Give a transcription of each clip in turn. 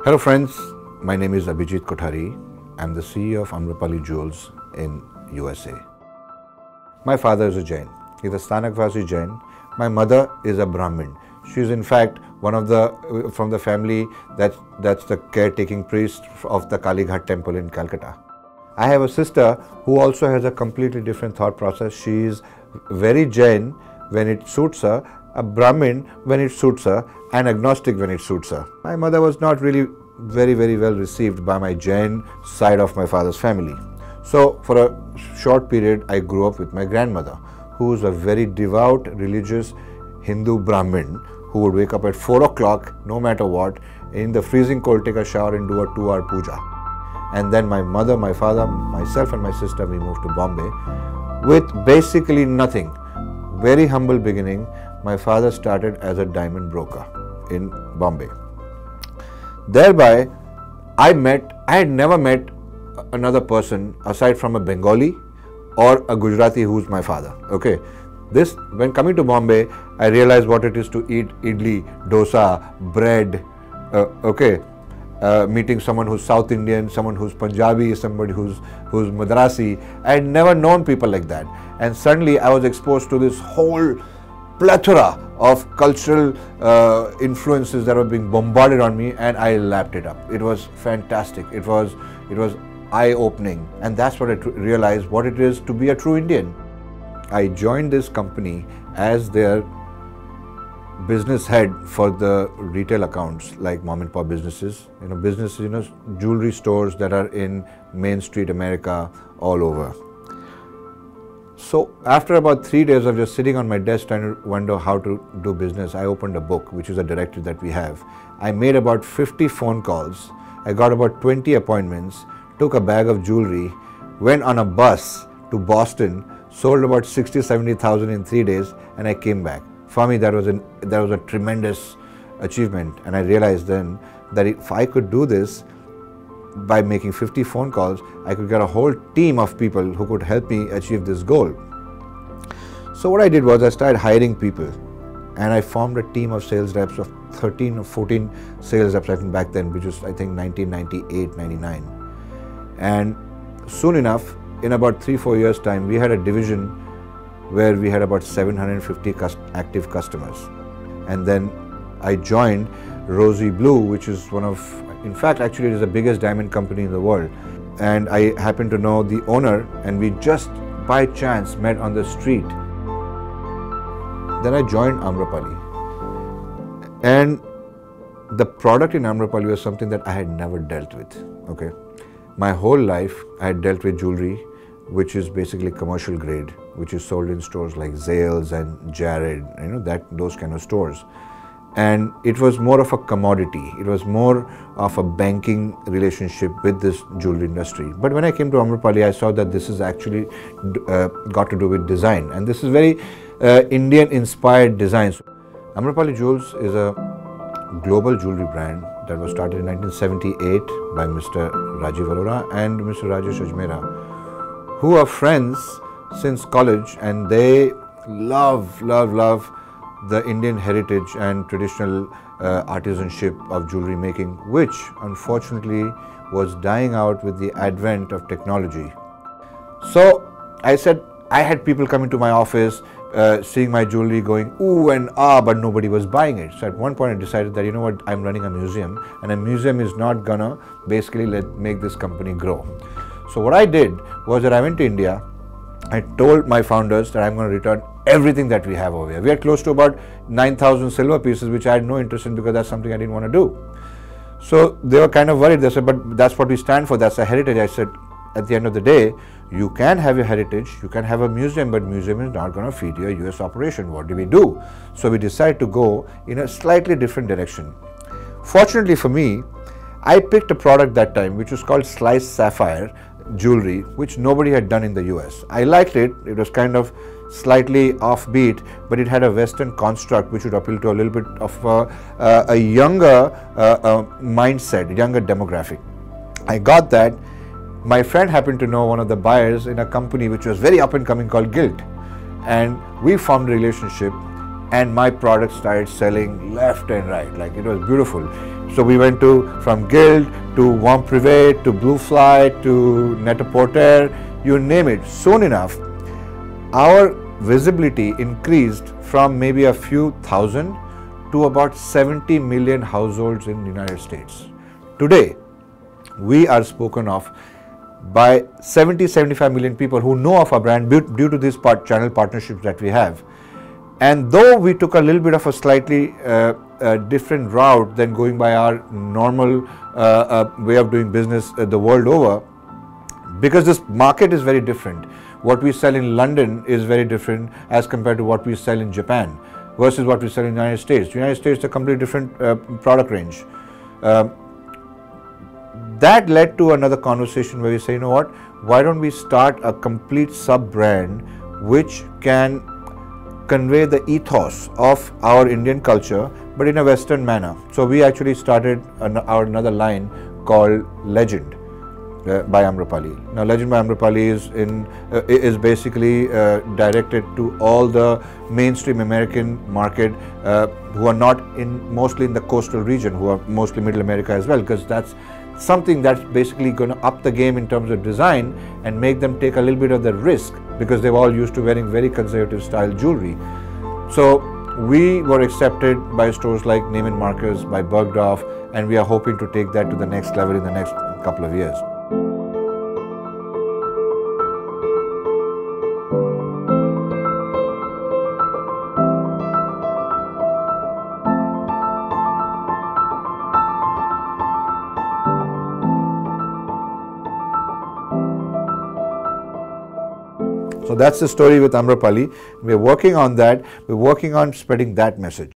Hello friends, my name is Abhijit Kothari. I'm the CEO of Amrapali Jewels in USA. My father is a Jain. He's a Stanakvasi Jain. My mother is a Brahmin. She's in fact from the family that's the caretaking priest of the Kali Ghat temple in Calcutta. I have a sister who also has a completely different thought process. She is very Jain when it suits her, a Brahmin when it suits her, and agnostic when it suits her. My mother was not really very well received by my Jain side of my father's family. So for a short period I grew up with my grandmother, who is a very devout, religious Hindu Brahmin who would wake up at 4 o'clock no matter what, in the freezing cold take a shower and do a 2-hour puja. And then my mother, my father, myself and my sister, we moved to Bombay with basically nothing. Very humble beginning. My father started as a diamond broker in Bombay. Thereby, I had never met another person aside from a Bengali or a Gujarati who's my father. Okay, when coming to Bombay, I realized what it is to eat idli, dosa, bread. Meeting someone who's South Indian, someone who's Punjabi, somebody who's Madrasi. I had never known people like that, and suddenly I was exposed to this whole plethora of cultural influences that were being bombarded on me, and I lapped it up. It was fantastic. It was eye-opening, and that's what I realized what it is to be a true Indian. I joined this company as their business head for the retail accounts, like mom and pop businesses, jewelry stores that are in Main Street America, all over. So after about 3 days of just sitting on my desk trying to wonder how to do business, I opened a book, which is a directory that we have. I made about 50 phone calls. I got about 20 appointments, took a bag of jewelry, went on a bus to Boston, sold about 60,000-70,000 in 3 days, and I came back. For me, that was a tremendous achievement, and I realized then that if I could do this by making 50 phone calls, I could get a whole team of people who could help me achieve this goal. So what I did was I started hiring people, and I formed a team of sales reps of 13 or 14 sales reps back then, which was I think 1998, 99. And soon enough, in about 3-4 years time, we had a division where we had about 750 active customers. And then I joined Rosy Blue, which is in fact actually it is the biggest diamond company in the world. And I happened to know the owner, and we just by chance met on the street. Then I joined Amrapali. And the product in Amrapali was something that I had never dealt with. Okay, my whole life I had dealt with jewelry, which is basically commercial grade, which is sold in stores like Zales and Jared, those kind of stores. And it was more of a commodity. It was more of a banking relationship with this jewelry industry. But when I came to Amrapali, I saw that this is actually got to do with design, and this is very Indian-inspired design. Amrapali Jewels is a global jewelry brand that was started in 1978 by Mr. Rajiv Arora and Mr. Rajesh Ajmera, who are friends since college, and they love the Indian heritage and traditional artisanship of jewelry making, which unfortunately was dying out with the advent of technology. So I said, I had people coming to my office, seeing my jewelry going ooh and ah, but nobody was buying it. So at one point I decided that, I'm running a museum, and a museum is not gonna basically make this company grow. So what I did was that I went to India. I told my founders that I'm going to return everything that we have over here. We are close to about 9,000 silver pieces, which I had no interest in because that's something I didn't want to do. So they were kind of worried. They said, but that's what we stand for. That's a heritage. I said, at the end of the day, you can have your heritage, you can have a museum, but museum is not going to feed your US operation. What do we do? So we decided to go in a slightly different direction. Fortunately for me, I picked a product that time, which was called sliced sapphire jewelry, which nobody had done in the US. I liked it. It was kind of slightly offbeat, but it had a Western construct which would appeal to a little bit of a younger mindset, younger demographic. I got that. My friend happened to know one of the buyers in a company which was very up and coming called Gilt, and we formed a relationship. and my product started selling left and right. Like, it was beautiful. So we went from Guild to Warm Privé to Blue Fly to Net-a-Porter, you name it. Soon enough, our visibility increased from maybe a few thousand to about 70 million households in the United States. Today, we are spoken of by 70-75 million people who know of our brand due to these channel partnerships that we have. And though we took a little bit of a slightly different route than going by our normal way of doing business the world over, because this market is very different. What we sell in London is very different as compared to what we sell in Japan versus what we sell in the United States. The United States is a completely different product range. That led to another conversation where we say, you know what, why don't we start a complete sub-brand which can convey the ethos of our Indian culture, but in a Western manner. So we actually started another line called Legend by Amrapali. Now, Legend by Amrapali is basically directed to all the mainstream American market who are not mostly in the coastal region, who are mostly Middle America as well, because that's something that's basically going to up the game in terms of design and make them take a little bit of the risk, because they're all used to wearing very conservative style jewelry. So we were accepted by stores like Neiman Marcus, by Bergdorf, and we are hoping to take that to the next level in the next couple of years. So that's the story with Amrapali. We're working on that. We're working on spreading that message.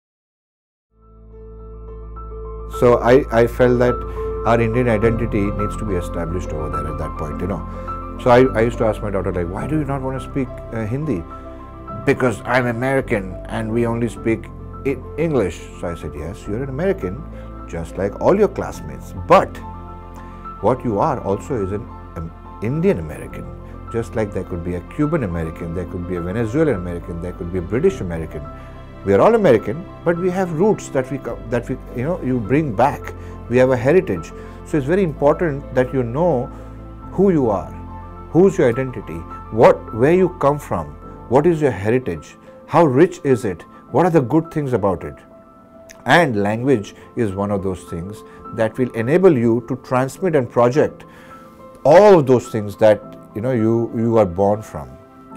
So I felt that our Indian identity needs to be established over there at that point, you know. So I used to ask my daughter, like, why do you not want to speak Hindi? Because I'm American and we only speak English. So I said, yes, you're an American, just like all your classmates. But what you are also is an Indian American. Just like there could be a Cuban American, there could be a Venezuelan American, there could be a British American. We are all American, but we have roots that we you bring back. We have a heritage. So it's very important that you know who you are, who's your identity, where you come from, what is your heritage, how rich is it, what are the good things about it. And language is one of those things that will enable you to transmit and project all of those things that you are born from.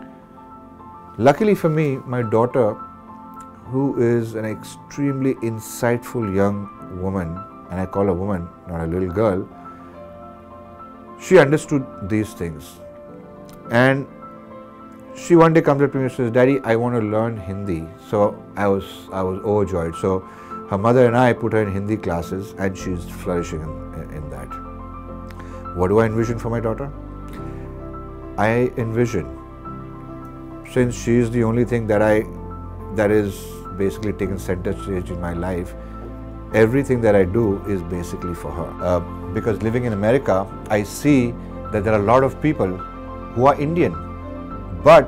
Luckily for me, my daughter, who is an extremely insightful young woman, and I call her woman, not a little girl, she understood these things. And she one day comes up to me and says, Daddy, I want to learn Hindi. So I was overjoyed. So her mother and I put her in Hindi classes, and she's flourishing in that. What do I envision for my daughter? I envision, since she is the only thing that is basically taken center stage in my life, everything that I do is basically for her. Because living in America, I see that there are a lot of people who are Indian, but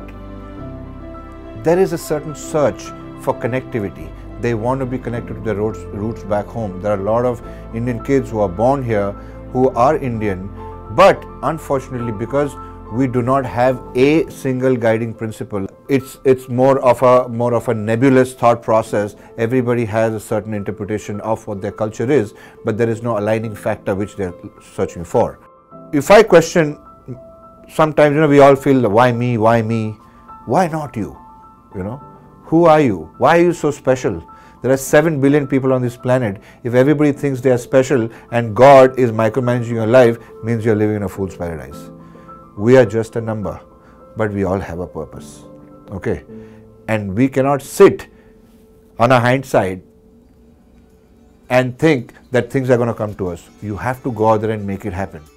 there is a certain search for connectivity. They want to be connected to their roots back home. There are a lot of Indian kids who are born here who are Indian, but unfortunately, because we do not have a single guiding principle. It's more of a nebulous thought process. Everybody has a certain interpretation of what their culture is, but there is no aligning factor which they're searching for. If I question, sometimes we all feel, why me, why not you? Who are you? Why are you so special? There are 7 billion people on this planet. If everybody thinks they are special and God is micromanaging your life, means you're living in a fool's paradise. We are just a number, but we all have a purpose, okay? And we cannot sit on our hindsight and think that things are going to come to us. You have to go out there and make it happen.